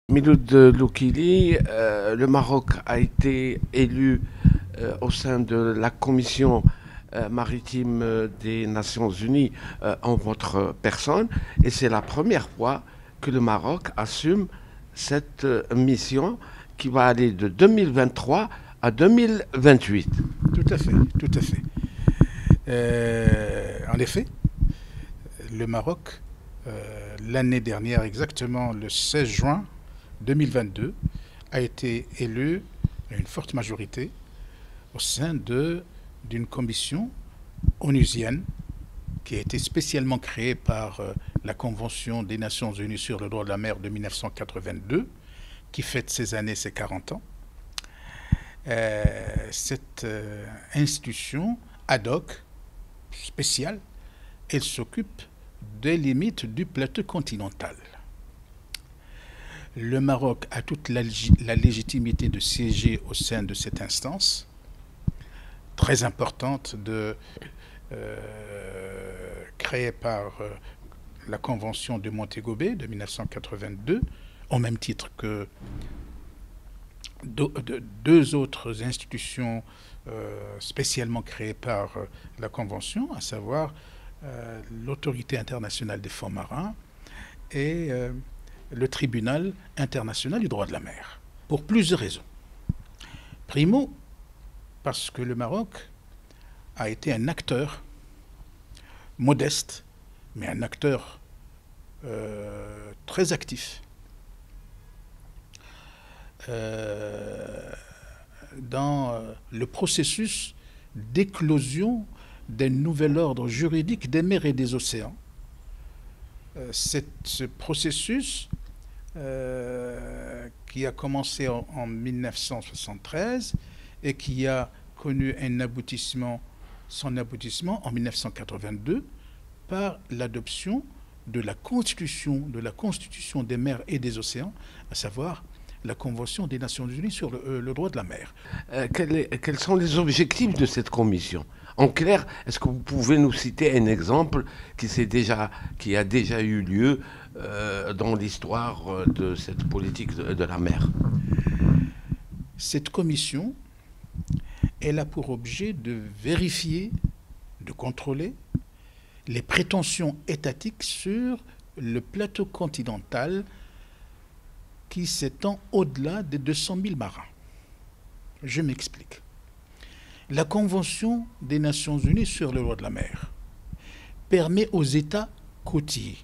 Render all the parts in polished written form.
Miloud Loukili, le Maroc a été élu au sein de la commission maritime des Nations Unies en votre personne et c'est la première fois que le Maroc assume cette mission qui va aller de 2023 à 2028. Tout à fait, tout à fait. En effet, le Maroc, l'année dernière, exactement le 16 juin 2022, a été élu à une forte majorité au sein d'une commission onusienne qui a été spécialement créée par la Convention des Nations Unies sur le droit de la mer de 1982, qui fête ses 40 ans. Cette institution ad hoc, spéciale, elle s'occupe des limites du plateau continental. Le Maroc a toute la légitimité de siéger au sein de cette instance, très importante, créée par la Convention de Montego Bay de 1982, au même titre que deux autres institutions spécialement créées par la Convention, à savoir l'Autorité internationale des fonds marins et le Tribunal international du droit de la mer, pour plusieurs raisons. Primo, parce que le Maroc a été un acteur modeste, mais un acteur très actif dans le processus d'éclosion d'un nouvel ordre juridique des mers et des océans. Ce processus qui a commencé en 1973 et qui a connu son aboutissement en 1982 par l'adoption de la Constitution des mers et des océans, à savoir la Convention des Nations Unies sur le droit de la mer. Quels sont les objectifs de cette commission? En clair, est-ce que vous pouvez nous citer un exemple qui a déjà eu lieu dans l'histoire de cette politique de la mer? Cette commission, elle a pour objet de vérifier, de contrôler les prétentions étatiques sur le plateau continental qui s'étend au-delà des 200 000 marins. Je m'explique. La Convention des Nations Unies sur le droit de la mer permet aux États côtiers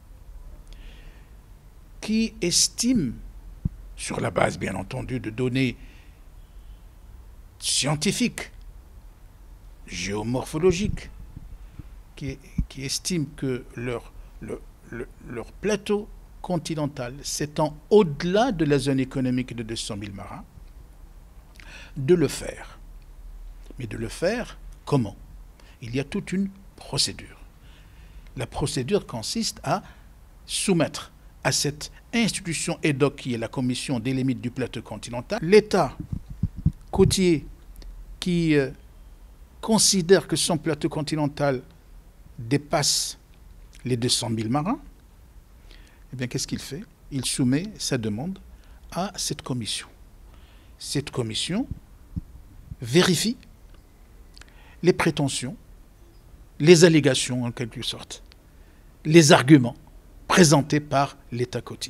qui estiment, sur la base bien entendu de données scientifiques, géomorphologiques, qui estiment que leur plateau continental s'étend au-delà de la zone économique de 200 000 marins, de le faire. Mais de le faire comment? Il y a toute une procédure. La procédure consiste à soumettre à cette institution ad hoc qui est la Commission des limites du plateau continental, l'État côtier qui considère que son plateau continental dépasse les 200 000 marins, eh bien, qu'est-ce qu'il fait? Il soumet sa demande à cette commission. Cette commission vérifie les prétentions, les allégations en quelque sorte, les arguments présentés par l'État côtier.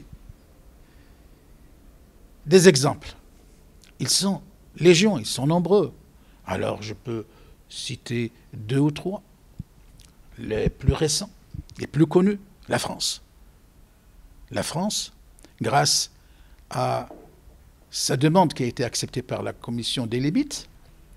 Des exemples. Ils sont légion, ils sont nombreux. Alors je peux citer 2 ou 3. Les plus récents, les plus connus, la France. La France, grâce à sa demande qui a été acceptée par la Commission des limites,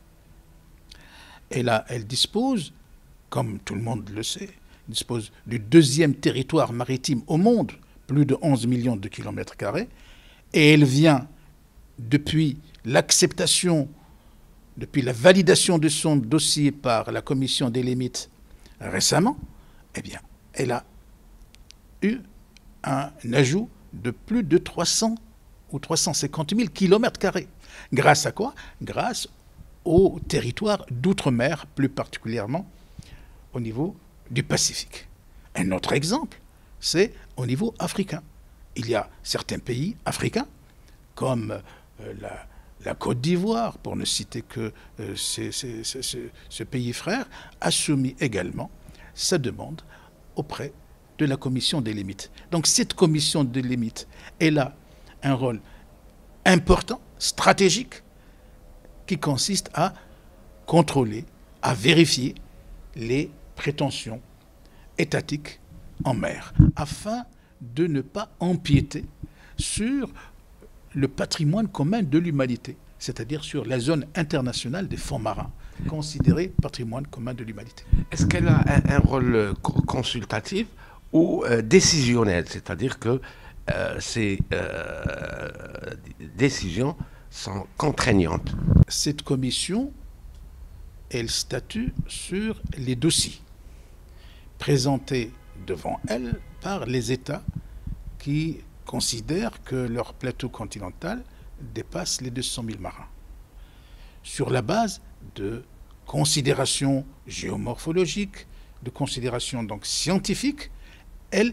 elle dispose, comme tout le monde le sait, dispose du 2e territoire maritime au monde, plus de 11 millions de kilomètres carrés, et elle vient, depuis l'acceptation, depuis la validation de son dossier par la Commission des limites récemment, eh bien, elle a eu un ajout de plus de 300 ou 350 000 kilomètres carrés. Grâce à quoi? Grâce au territoire d'outre-mer, plus particulièrement au niveau du Pacifique. Un autre exemple, c'est au niveau africain. il y a certains pays africains, comme la Côte d'Ivoire, pour ne citer que ce pays frère, a soumis également sa demande auprès de la commission des limites. Donc cette commission des limites, elle a un rôle important, stratégique, qui consiste à contrôler, à vérifier les prétentions étatiques en mer, afin de ne pas empiéter sur le patrimoine commun de l'humanité, c'est-à-dire sur la zone internationale des fonds marins, considérée patrimoine commun de l'humanité. Est-ce qu'elle a un rôle consultatif ou décisionnel, c'est-à-dire que ces décisions sont contraignantes? Cette commission, elle statue sur les dossiers présentés devant elle par les États qui considèrent que leur plateau continental dépasse les 200 000 marins. Sur la base de considérations géomorphologiques, de considérations donc scientifiques, elle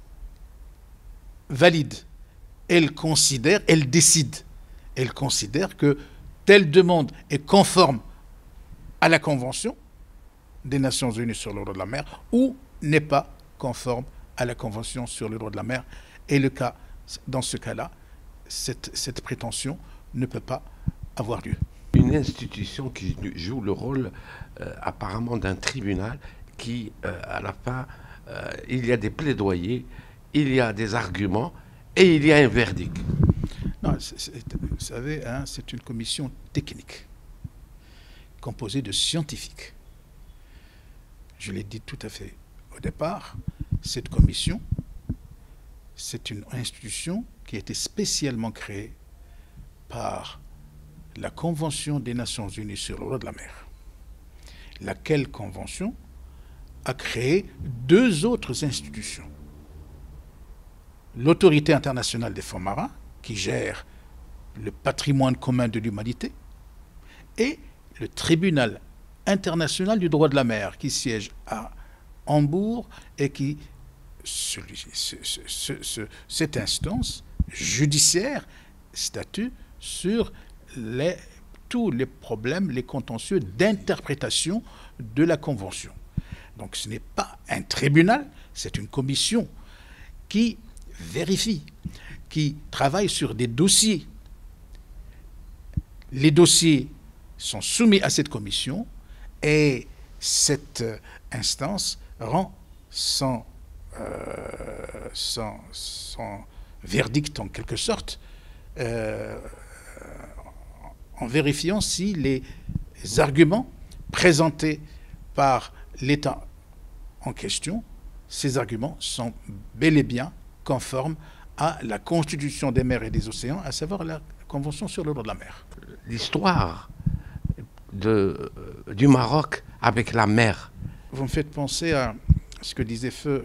valide, elle considère, elle décide. Elle considère que telle demande est conforme à la Convention des Nations Unies sur le droit de la mer ou n'est pas conforme à la Convention sur le droit de la mer. Et dans ce cas-là, cette prétention ne peut pas avoir lieu. Une institution qui joue le rôle apparemment d'un tribunal qui, à la fin, il y a des plaidoyers, il y a des arguments et il y a un verdict. Non, vous savez, hein, c'est une commission technique, composée de scientifiques. Je l'ai dit tout à fait au départ, cette commission, c'est une institution qui a été spécialement créée par la Convention des Nations Unies sur le droit de la mer, laquelle convention a créé deux autres institutions. L'Autorité internationale des fonds marins, qui gère le patrimoine commun de l'humanité, et le Tribunal international du droit de la mer, qui siège à Hambourg et qui, cette instance judiciaire, statue sur tous les problèmes, les contentieux d'interprétation de la Convention. Donc ce n'est pas un tribunal, c'est une commission qui vérifie, qui travaille sur des dossiers. Les dossiers sont soumis à cette commission et cette instance rend son verdict en quelque sorte en vérifiant si les arguments présentés par l'État en question, ces arguments sont bel et bien conformes à la Constitution des mers et des océans, à savoir la Convention sur le droit de la mer. L'histoire du Maroc avec la mer. Vous me faites penser à ce que disait feu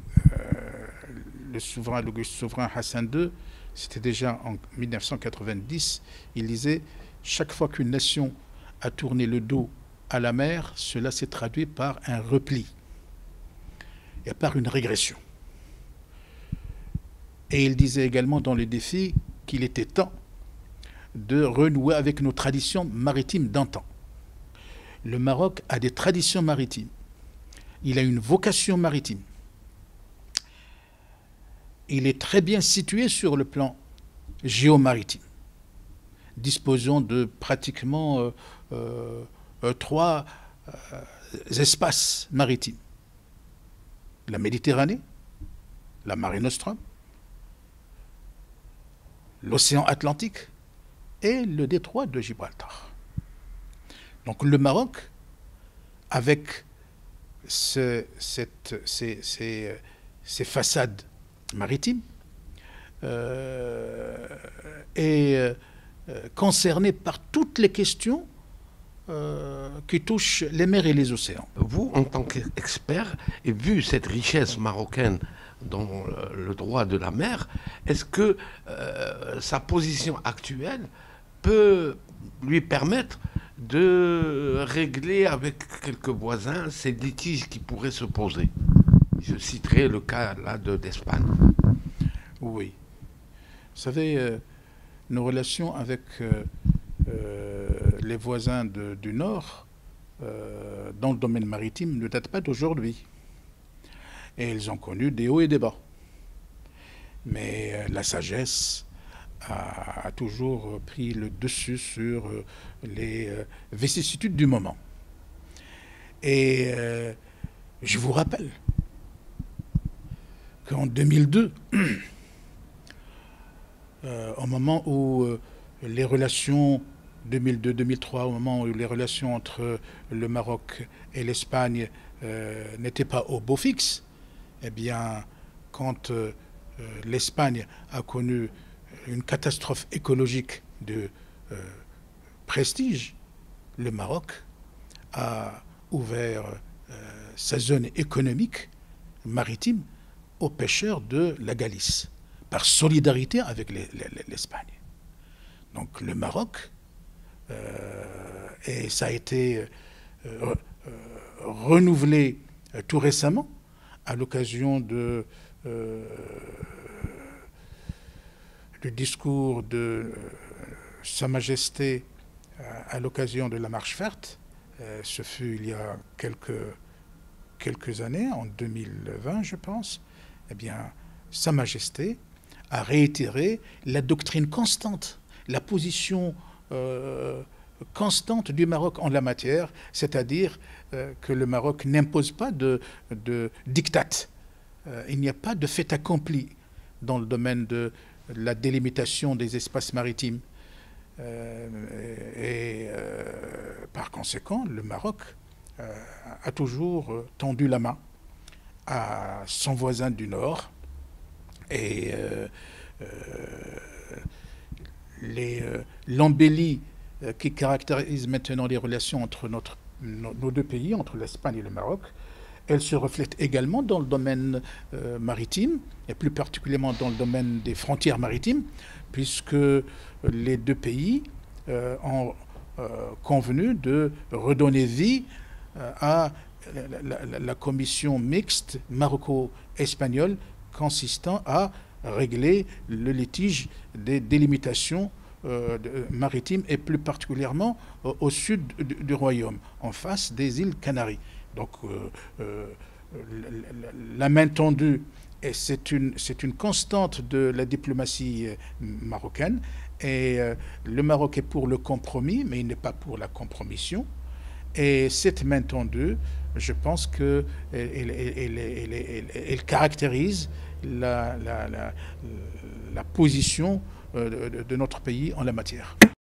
l'auguste souverain Hassan II. C'était déjà en 1990. Il disait « Chaque fois qu'une nation a tourné le dos à la mer, cela s'est traduit par un repli et par une régression. » Et il disait également dans le défi qu'il était temps de renouer avec nos traditions maritimes d'antan. Le Maroc a des traditions maritimes. Il a une vocation maritime. Il est très bien situé sur le plan géomaritime, disposant de pratiquement 3 espaces maritimes. La Méditerranée, la Mare Nostrum, l'océan Atlantique et le détroit de Gibraltar. Donc le Maroc, avec ces façades maritimes, est concerné par toutes les questions qui touchent les mers et les océans. Vous, en tant qu'expert, et vu cette richesse marocaine dans le droit de la mer, est-ce que sa position actuelle peut lui permettre de régler avec quelques voisins ces litiges qui pourraient se poser? Je citerai le cas là d'Espagne. Oui. savez, nos relations avec les voisins du Nord, dans le domaine maritime, ne datent pas d'aujourd'hui. Et ils ont connu des hauts et des bas. Mais la sagesse a toujours pris le dessus sur les vicissitudes du moment. Et je vous rappelle qu'en 2002, au moment où les relations 2002-2003, au moment où les relations entre le Maroc et l'Espagne n'étaient pas au beau fixe, eh bien, quand l'Espagne a connu une catastrophe écologique de prestige, le Maroc a ouvert sa zone économique maritime aux pêcheurs de la Galice, par solidarité avec l'Espagne. Donc le Maroc, et ça a été renouvelé tout récemment à l'occasion du discours de Sa Majesté à l'occasion de la Marche verte. Ce fut il y a quelques années, en 2020 je pense. Eh bien, Sa Majesté a réitéré la doctrine constante, la position constante du Maroc en la matière, c'est-à-dire que le Maroc n'impose pas de diktat. Il n'y a pas de fait accompli dans le domaine de la délimitation des espaces maritimes. Par conséquent, le Maroc a toujours tendu la main à son voisin du Nord et l'embellie qui caractérise maintenant les relations entre nos deux pays, entre l'Espagne et le Maroc, elle se reflète également dans le domaine maritime, et plus particulièrement dans le domaine des frontières maritimes, puisque les deux pays ont convenu de redonner vie à la commission mixte maroco-espagnole consistant à régler le litige des délimitations maritimes et plus particulièrement au sud du royaume, en face des îles Canaries. Donc la main tendue, c'est une constante de la diplomatie marocaine, et le Maroc est pour le compromis, mais il n'est pas pour la compromission. Et cette main tendue, je pense qu'elle caractérise la position de notre pays en la matière.